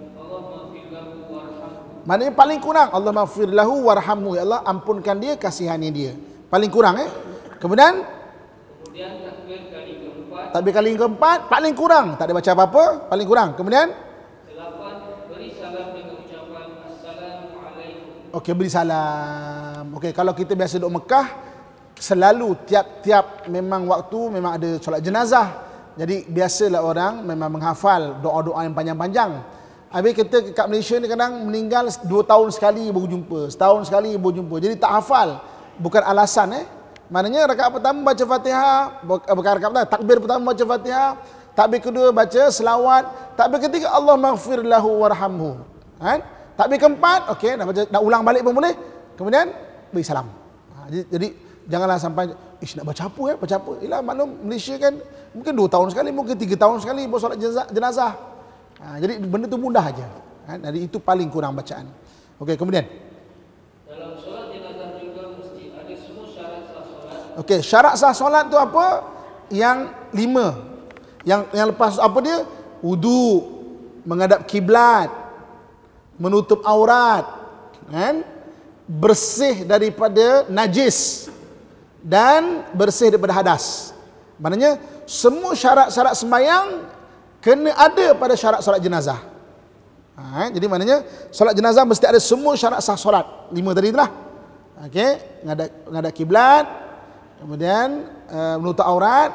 lahu warhamhu. maknanya paling kurang Allahumma ghfir lahu warhamhu, ya Allah ampunkan dia, kasihani dia. Paling kurang Kemudian takbir kali keempat. Takbir kali keempat paling kurang, tak ada baca apa-apa, paling kurang. Kemudian 8, beri salam dengan ucapan Assalamualaikum. okey, beri salam. Okey, kalau kita biasa duduk Mekah, selalu tiap-tiap memang waktu memang ada solat jenazah, Jadi biasalah orang memang menghafal doa-doa yang panjang-panjang. Habis kita kat Malaysia ni kadang meninggal 2 tahun sekali baru jumpa, setahun sekali baru jumpa. Jadi tak hafal. Bukan alasan Maknanya rakaat pertama baca Fatihah, bukan rakaat pertama, takbir pertama baca Fatihah, takbir kedua baca selawat, takbir ketiga Allah maghfir lahu warhamhu. Kan? Takbir keempat, okey, nak ulang balik pun boleh. Kemudian beri salam. Jadi janganlah sampai nak baca apa baca apa. Ialah maklum Malaysia kan mungkin 2 tahun sekali, mungkin 3 tahun sekali buat solat jenazah. Jadi benda tu mudah aja. Jadi itu paling kurang bacaan. Okey, kemudian dalam solat jenazah juga mesti ada semua syarat sah solat. okey, syarat sah solat tu apa? Yang 5. Yang lepas apa dia? Wudu, menghadap kiblat, menutup aurat, kan? Bersih daripada najis dan bersih daripada hadas. Maknanya semua syarat-syarat sembahyang kena ada pada syarat solat jenazah. Jadi maknanya solat jenazah mesti ada semua syarat sah solat. 5 tadi itulah. Okey, menghadap kiblat, kemudian menutup aurat,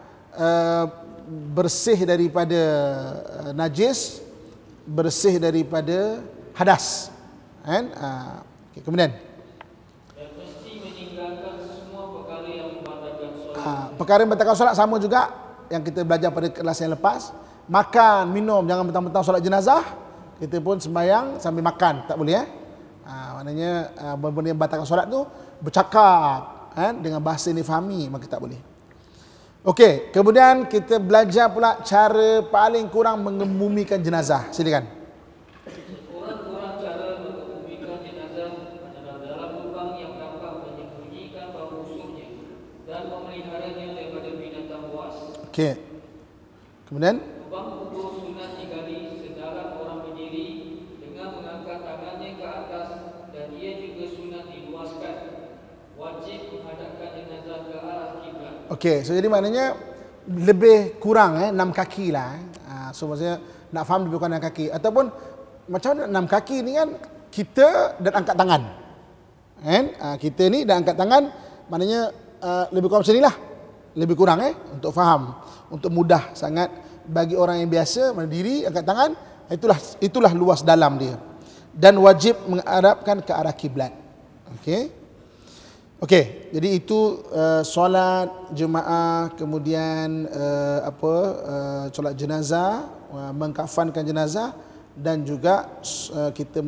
bersih daripada najis, bersih daripada hadas. Kan? Okay, kemudian Dan mesti meninggalkan semua perkara yang membatalkan solat. perkara yang membatalkan solat sama juga yang kita belajar pada kelas yang lepas. Makan, minum, jangan mentang-mentang solat jenazah kita pun sembahyang sambil makan, tak boleh maknanya benda yang membatalkan solat tu bercakap dengan bahasa yang difahami, maka tak boleh. Okey, kemudian kita belajar pula cara paling kurang mengebumikan jenazah. Silakan. Sekurang-kurang cara mengebumikan jenazah adalah dalam lubang yang dapat menyembunyikan bau busuknya dan memeliharanya daripada binatang buas. Okey. Kemudian Lubang kubur sunat digali sedalam orang berdiri dengan mengangkat tangannya ke atas, dan ia juga sunat diluaskan. Wajib menghadapkan jenazah ke arah kiblat. okey, so jadi maknanya lebih kurang 6 kaki lah. So maksudnya nak faham lebih kurang 6 kaki. Ataupun macam mana 6 kaki ni kan kita dan angkat tangan. Kan? Kita ni dan angkat tangan maknanya lebih kurang macam ni lah. Lebih kurang untuk faham. Untuk mudah sangat bagi orang yang biasa berdiri angkat tangan, itulah luas dalam dia. Dan wajib menghadapkan ke arah kiblat. Okey. Okey, jadi itu solat jemaah, kemudian solat jenazah, mengkafankan jenazah, dan juga kita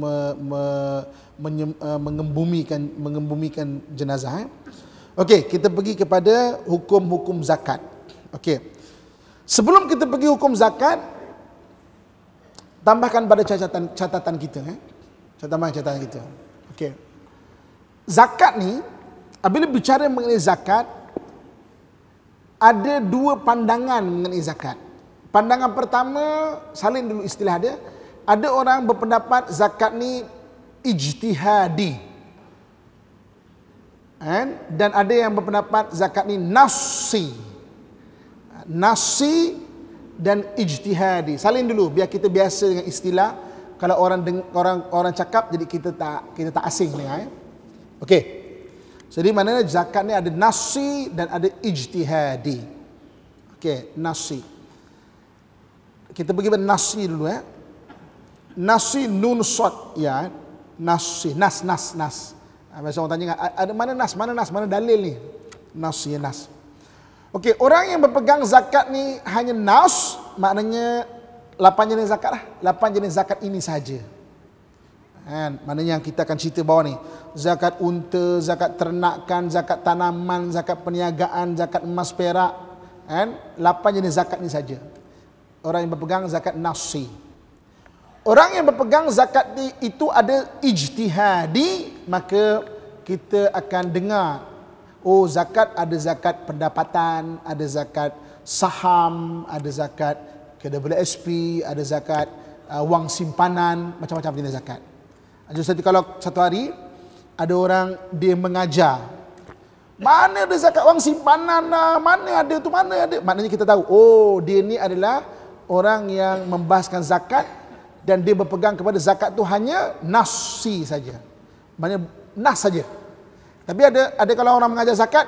mengembumikan jenazah. Okey, kita pergi kepada hukum-hukum zakat. Okey. Sebelum kita pergi hukum zakat, tambahkan pada catatan kita catatan kita. Okey. Zakat ni, apabila bicara mengenai zakat, ada 2 pandangan mengenai zakat. Pandangan pertama, salin dulu istilah dia. Ada orang berpendapat zakat ni ijtihadi. Dan ada yang berpendapat zakat ni nasi. Nasi dan ijtihadi. Salin dulu biar kita biasa dengan istilah. Kalau orang cakap, jadi kita tak asing dengar. Okey. Jadi maknanya zakat ni ada nasi dan ada ijtihadi. Okey, nasi. Kita pergi pada nasi dulu Nasi nun sad ya. Nasi, nas. Biasa orang tanya, ada mana nas, mana dalil ni? Nasi, nas. Okey, orang yang berpegang zakat ni hanya nas, maknanya 8 jenis zakat lah. 8 jenis zakat ini saja. Maknanya yang kita akan cerita bawah ni. Zakat unta, zakat ternakan, zakat tanaman, zakat perniagaan, zakat emas perak. 8 jenis zakat ni saja. Orang yang berpegang zakat nasi. Orang yang berpegang zakat itu ada ijtihadi, maka kita akan dengar, oh zakat ada zakat pendapatan, ada zakat saham, ada zakat KWSP, ada zakat wang simpanan, macam-macam jenis zakat. Jadi kalau satu hari ada orang dia mengajar, mana ada zakat wang simpanan lah, mana ada tu, mana ada. Maknanya kita tahu, oh dia ni adalah orang yang membahaskan zakat dan dia berpegang kepada zakat tu hanya nasi saja. Maknanya nas saja. Tapi ada kalau orang mengajar zakat,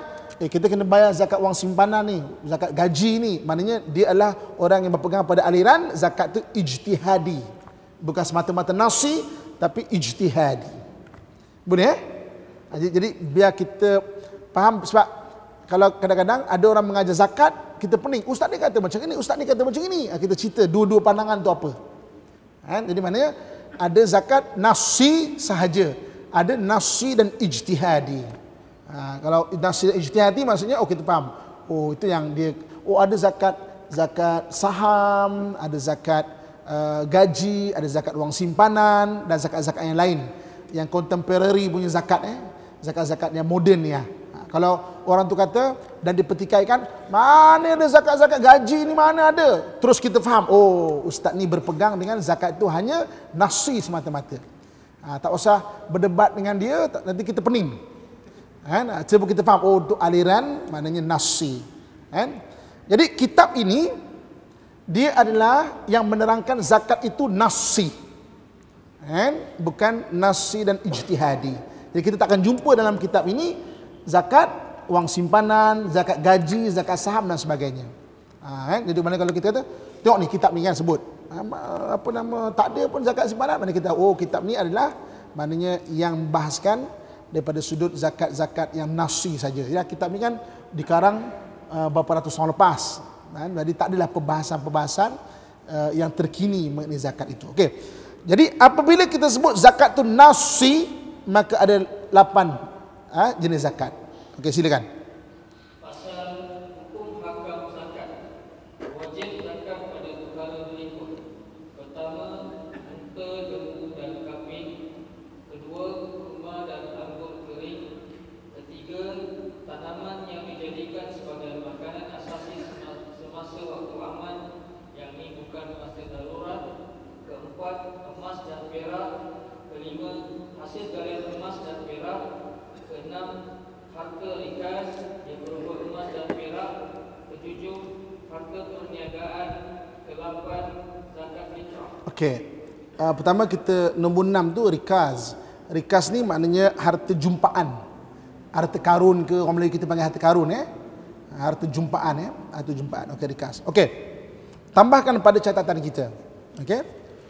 kita kena bayar zakat wang simpanan ni, zakat gaji ni. Maknanya dia adalah orang yang berpegang pada aliran zakat tu ijtihadi. Bukan semata-mata nasi, tapi ijtihadi. Boleh Jadi biar kita faham, sebab kalau kadang-kadang ada orang mengajar zakat, kita pening. Ustaz ni kata macam ini, ustaz ni kata macam ini. Kita cerita dua-dua pandangan tu apa. Jadi maknanya ada zakat nasi sahaja, ada nasi dan ijtihadi. Kalau nasi dan ijtihadi maksudnya kita faham. Itu yang dia ada zakat saham, ada zakat gaji, ada zakat wang simpanan dan zakat-zakat yang lain yang contemporary punya zakat zakat-zakat yang moden ya. Kalau orang tu kata dan dipertikaikan, mana ada zakat-zakat gaji ni, mana ada. Terus kita faham, ustaz ni berpegang dengan zakat itu hanya nasi semata-mata. Tak usah berdebat dengan dia, nanti kita pening. Cuba kita faham, untuk aliran maknanya nasi. Jadi kitab ini dia adalah yang menerangkan zakat itu nasi, bukan nasi dan ijtihadi. Jadi kita tak akan jumpa dalam kitab ini zakat wang simpanan, zakat gaji, zakat saham dan sebagainya. Jadi mana kalau kita kata, tengok ni kitab ni kan sebut tak ada pun zakat simpanan, mana kita kitab ni adalah maknanya yang membahaskan daripada sudut zakat-zakat yang nasi saja. Ya, kitab ni kan dikarang beberapa ratus tahun lepas. Jadi tak adalah perbahasan-perbahasan yang terkini mengenai zakat itu. Okey. Jadi apabila kita sebut zakat tu nasi, maka ada 8 jenis zakat. Okey, silakan. Pasal hukum hakam zakat. Wajib zakat pada perkara berikut. Pertama, unta, lembu dan kambing. Kedua, kurma dan anggur kering. Ketiga, tanaman yang dijadikan sebagai makanan asasi semasa waktu aman, yang ini bukan masa darurat. Keempat, emas dan perak. Kelima, hasil galian emas dan perak. Keenam, harta rikas yang berupa emas dan perak. Ketujuh, harta perniagaan. Kelapan, zakat fitrah. Okey. Pertama kita nombor 6 tu rikas. Rikas ni maknanya harta jumpaan. Harta karun ke, orang Melayu kita panggil harta karun harta jumpaan harta jumpaan. Okey, rikas. Okey. Tambahkan pada catatan kita. Okey.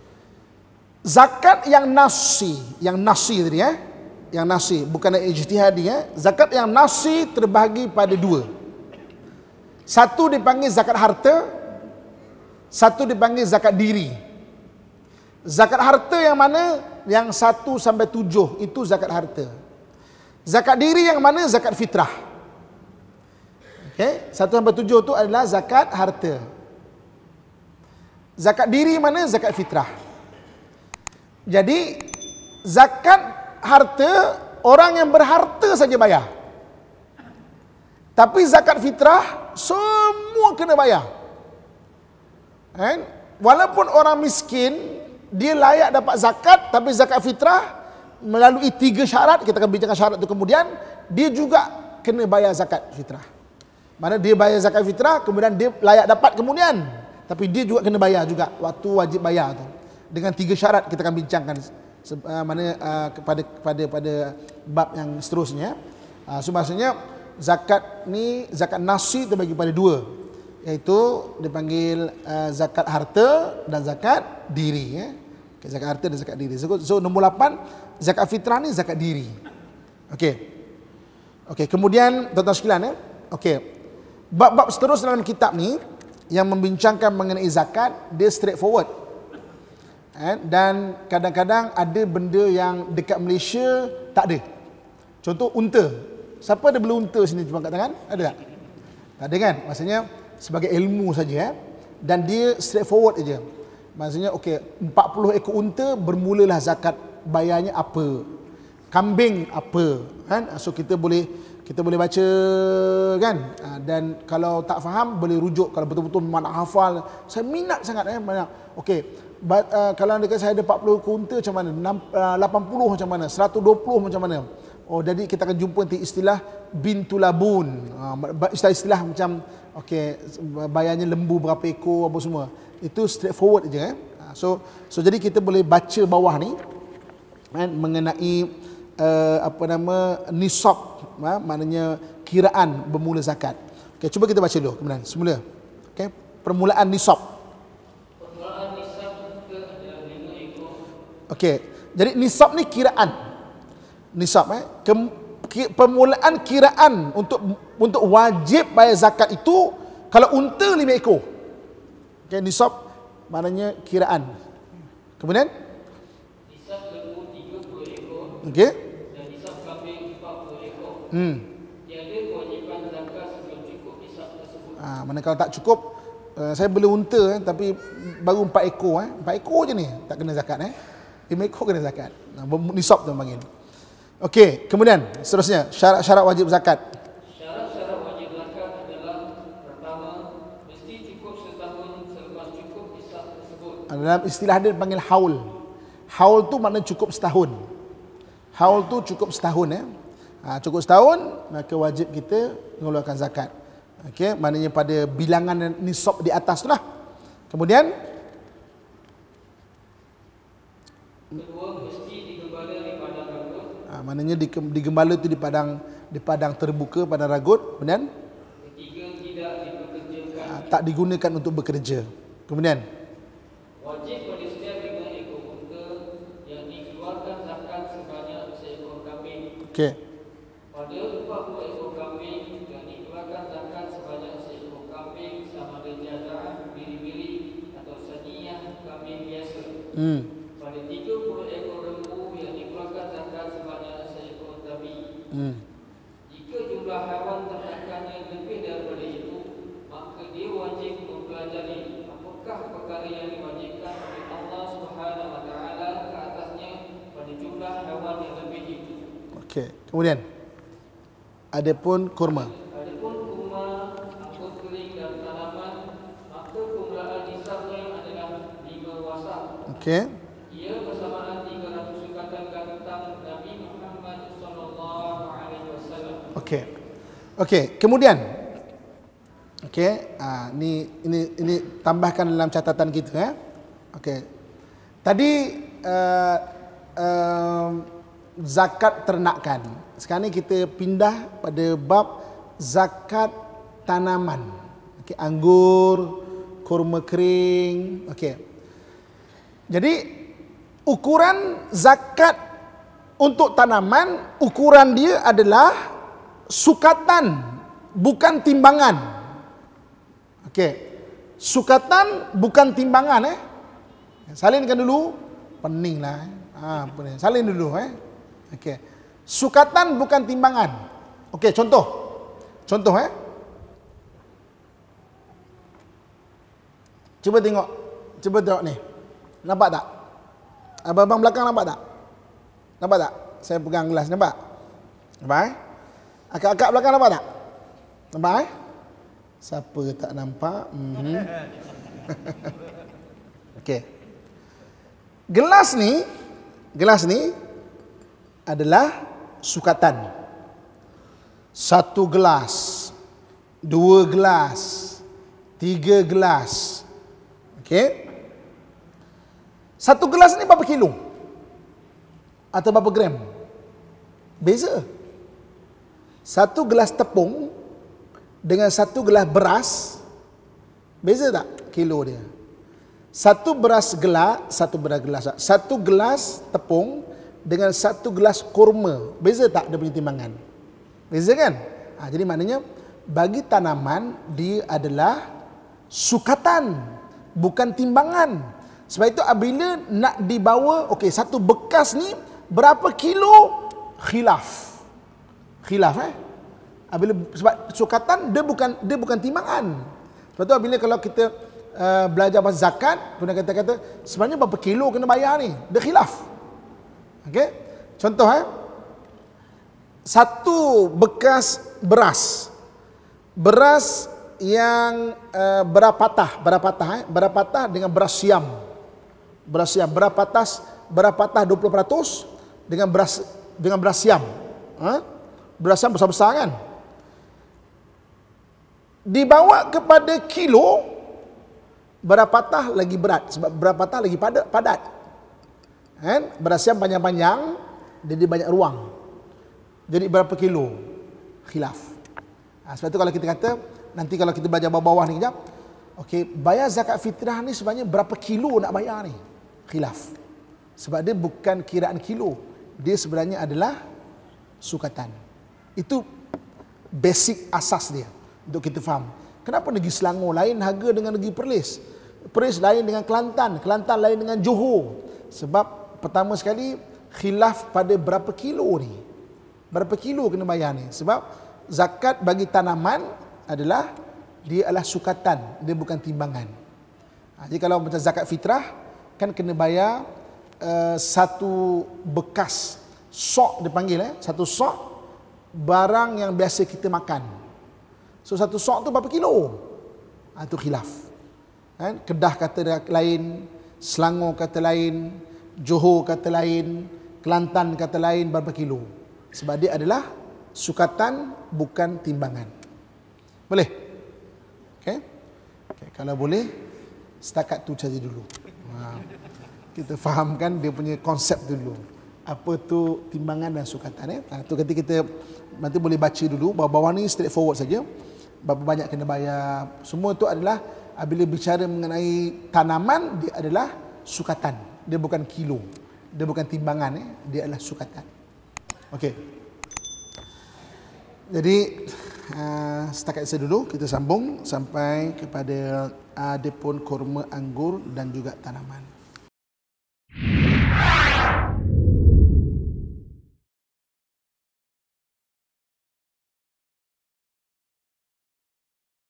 Zakat yang nasi tadi yang nasi bukan ijtihadi Zakat yang nasi terbahagi pada 2. Satu dipanggil zakat harta, satu dipanggil zakat diri. Zakat harta yang mana? Yang 1 sampai 7 itu zakat harta. Zakat diri yang mana? Zakat fitrah. Okey, 1 sampai 7 itu adalah zakat harta. Zakat diri mana? Zakat fitrah. Jadi zakat harta orang yang berharta saja bayar. Tapi zakat fitrah semua kena bayar. Walaupun orang miskin dia layak dapat zakat, tapi zakat fitrah melalui 3 syarat, kita akan bincangkan syarat itu kemudian, dia juga kena bayar zakat fitrah. Mana dia bayar zakat fitrah, kemudian dia layak dapat kemudian, tapi dia juga kena bayar juga waktu wajib bayar tu. Dengan 3 syarat kita akan bincangkan pada bab yang seterusnya. So maksudnya zakat ni, zakat nasi terbagi pada 2, iaitu dipanggil zakat harta dan zakat diri. Zakat harta dan zakat diri. So nombor 8, zakat fitrah ni zakat diri. Okey, kemudian tuan-tuan sekalian bab-bab seterusnya dalam kitab ni yang membincangkan mengenai zakat, dia straightforward. Dan kadang-kadang ada benda yang dekat Malaysia tak ada. Contoh unta. Siapa ada bela unta sini, cuba angkat tangan? Ada tak? Tak ada kan? Maksudnya sebagai ilmu saja dan dia straightforward aja. Maksudnya 40 ekor unta bermulalah zakat bayarnya apa? Kambing apa? So kita boleh baca kan, dan kalau tak faham boleh rujuk. Kalau betul-betul memang nak hafal, saya minat sangat banyak. Kalau anda kata saya ada 40 kunta macam mana, 80 macam mana, 120 macam mana. Jadi kita akan jumpa nanti istilah bintulabun, istilah macam bayarnya lembu berapa ekor apa semua. Itu straightforward je. So jadi kita boleh baca bawah ni mengenai nisab, maknanya kiraan bermula zakat. Okey, cuba kita baca dulu kemudian semula. Okey, permulaan nisab. Permulaan nisab kita adalah 5 ekor. Okey, jadi nisab ni kiraan. Nisab permulaan kiraan untuk wajib bayar zakat itu kalau unta 5 ekor. Okey, nisab maknanya kiraan. Kemudian Nisab lembu 30 ekor okey. dan nisab kambing 40 ekor. Tiada kewajipan zakat sebelum cukup nisab tersebut. Mana kalau tak cukup, saya beli unta tapi baru 4 ekor 4 ekor je ni tak kena zakat 5 ekor kena zakat. Nisab tu panggil. Okey, kemudian seterusnya syarat-syarat wajib zakat. Syarat-syarat wajib zakat adalah pertama, mesti cukup setahun selepas cukup nisab tersebut. Dalam istilah dia panggil haul. Haul tu makna cukup setahun. Haul tu cukup setahun cukup setahun maka wajib kita mengeluarkan zakat. Okey, maknanya pada bilangan nisab di atas tu lah. Kemudian Kedua, mesti digembala di padang ragut. maknanya digembala tu di padang terbuka, padang ragut. Kemudian Ketiga, tidak dipekerjakan. tak digunakan untuk bekerja. Kemudian Wajib pada setiap 5 ekor unta yang dikeluarkan zakat sebanyak seekor kambing. okey. Pada 40 ekor kambing yang dikeluarkan zakat sebanyak seekor kambing sama ada jantan, biri-biri atau saniyah kambing biasa. Pada 30 ekor lembu yang dikeluarkan zakat sebanyak seekor babi. Jika jumlah haiwan ternakannya lebih daripada itu, maka dia wajib mempelajari apakah perkara yang diwajibkan oleh Allah Subhanahu Wa Taala ke atasnya pada jumlah haiwan yang lebih itu. Okey. Kemudian adapun kurma. Adapun kurma, anggur kering dan tanaman, maka permulaan nisabnya adalah 5 wasak. Okey. Ia bersamaan 300 sukatan gantang Nabi Muhammad sallallahu alaihi wasallam. Okey. Okey, kemudian okey, ini tambahkan dalam catatan kita Okey. Tadi zakat ternakan. Sekarang ni kita pindah pada bab zakat tanaman. Okey, anggur, kurma kering. Okey. Jadi ukuran zakat untuk tanaman, ukuran dia adalah sukatan, bukan timbangan. Okey. Sukatan bukan timbangan Salinkan dulu. Peninglah pening. Salin dulu Okey. Sukatan bukan timbangan. Okey, contoh. Contoh Cuba tengok ni. Nampak tak? Abang belakang nampak tak? Nampak tak? Saya pegang gelas, nampak? Nampak Akak-akak belakang nampak tak? Nampak Siapa tak nampak? Okey. Gelas ni adalah sukatan. 1 gelas, 2 gelas, 3 gelas. Okey. 1 gelas ni berapa kilo? Atau berapa gram? Beza. 1 gelas tepung dengan 1 gelas beras, beza tak kilo dia? 1 gelas tepung dengan 1 gelas kurma, beza tak dia punya timbangan? Beza kan? Jadi maknanya bagi tanaman dia adalah sukatan, bukan timbangan. Sebab itu apabila nak dibawa, okey, 1 bekas ni berapa kilo? Khilaf. Apabila sebab sukatan dia bukan timbangan. Sebab tu apabila kalau kita belajar pasal zakat, kemudian kata sebenarnya berapa kilo kena bayar ni? Dia khilaf. Okey. Contoh 1 bekas beras. Beras yang berapatah dengan beras siam. Berapatah 20% dengan beras siam. Beras siam besar-besar kan? Dibawa kepada kilo, berapatah lagi berat, sebab berapatah lagi padat. Kan? Beras siam panjang-panjang, jadi banyak ruang. Jadi berapa kilo? Khilaf. Sebab tu kalau kita kata, nanti kalau kita belajar bawah-bawah ni kejap, okey, bayar zakat fitrah ni sebenarnya berapa kilo nak bayar ni? Khilaf. Sebab dia bukan kiraan kilo. Dia sebenarnya adalah sukatan. Itu basic asas dia untuk kita faham. Kenapa negeri Selangor lain harga dengan negeri Perlis? Perlis lain dengan Kelantan, Kelantan lain dengan Johor. Sebab pertama sekali khilaf pada berapa kilo ni. Berapa kilo kena bayar ni? Sebab zakat bagi tanaman adalah dia adalah sukatan, dia bukan timbangan. Jadi kalau macam zakat fitrah kan kena bayar satu bekas sok dipanggil satu sok barang yang biasa kita makan. So satu sok tu berapa kilo? Itu khilaf. Kan? Kedah kata lain, Selangor kata lain, Johor kata lain, Kelantan kata lain, berapa kilo. Sebab dia adalah sukatan bukan timbangan. Boleh? Okay? Kalau boleh, setakat tu saja dulu. Kita fahamkan dia punya konsep dulu. Apa tu timbangan dan sukatan. Tu kita nanti boleh baca dulu. Bawah-bawah ni straightforward saja. Berapa banyak kena bayar. Semua tu adalah bila bicara mengenai tanaman, dia adalah sukatan. Dia bukan kilo. Dia bukan timbangan. Dia adalah sukatan. Okey. Jadi setakat itu dulu, kita sambung sampai kepada adapun kurma, anggur dan juga tanaman.